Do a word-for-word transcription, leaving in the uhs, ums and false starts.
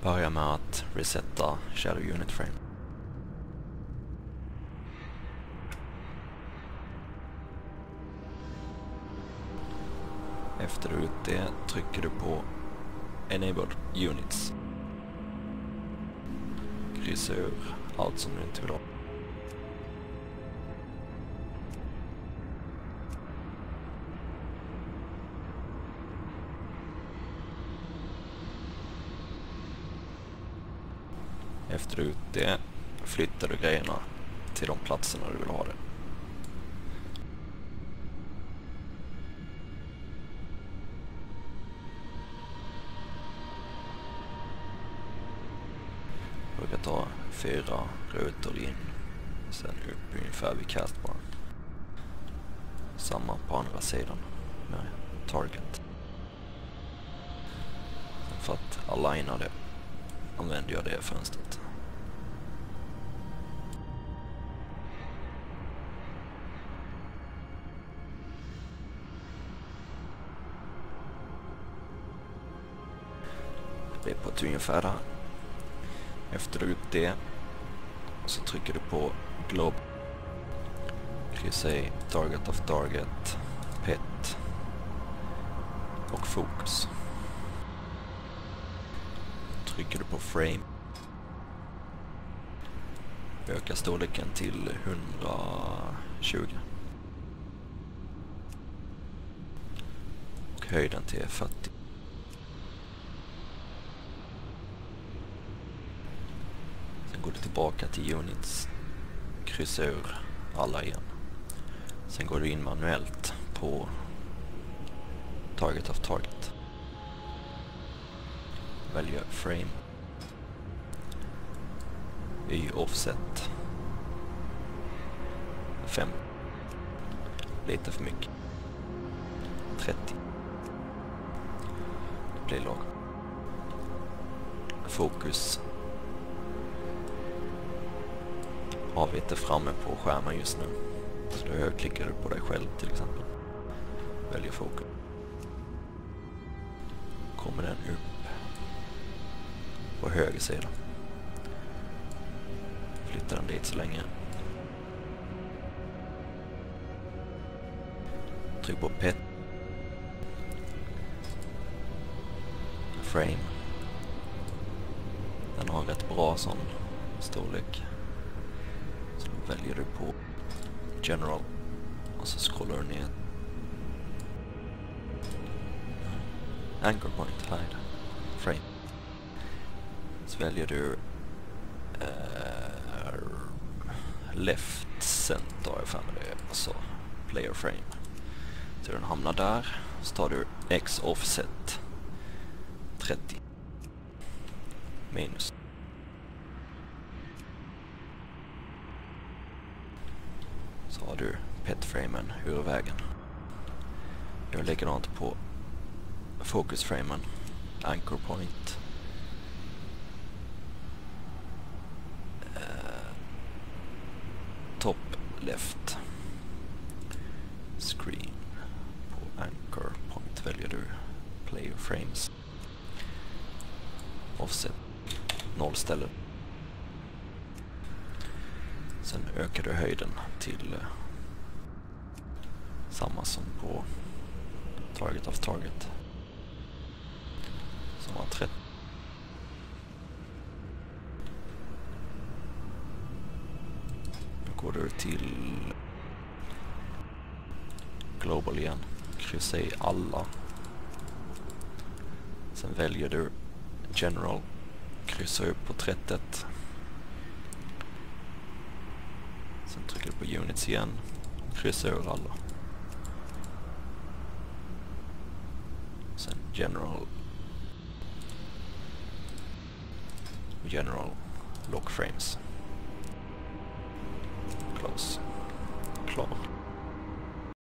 Börja med att resetta Shadow Unit Frame. Efter du gjort det trycker du på Enable Units. Kryssa ur allt som du inte vill ha. Efter du gjort det flyttar du grejerna till de platserna du vill ha det. Du brukar ta fyra rutor in, sen upp ungefär vid castbaren. Samma på andra sidan med target. Sen för att aligna det använder jag det fönstret. Det blir på ett ungefär där. Efter du gjort det så trycker du på Globe. Kryssa i Target of Target, Pet och Fokus. Trycker du på Frame. Öka storleken till hundratjugo. Och höjden till fyrtio. Sen går du tillbaka till Units. Kryssa ur alla igen. Sen går du in manuellt på Target of Target. Väljer Frame. I offset. fem. Lite för mycket. trettio. Det blir lag. Fokus. Har vi inte framme på skärmen just nu. Så då högerklickar du på dig själv till exempel. Väljer fokus. Kommer den upp på höger sida. Flyttar den dit så länge. Tryck på Pet. Frame. Den har rätt bra sån storlek. Så då väljer du på General och så scrollar du ner. Anchor point, hide, frame. Så väljer du uh, left center för det och så player frame. Så den hamnar där. Så tar du X offset trettio minus. Så har du petframen ur vägen. Jag lägger likadant på focusframen, anchor point, uh, top left screen. På anchor point väljer du player frames, offset noll ställen. Sen ökar du höjden till uh, samma som på Target of Target. Som var trettio. Nu går du till Global igen. Kryssa i alla. Sen väljer du General. Kryssa upp på trettio. Sen trycker du på Units igen. Kryssa ur alla. Sen General. General lock frames. Close. Klar.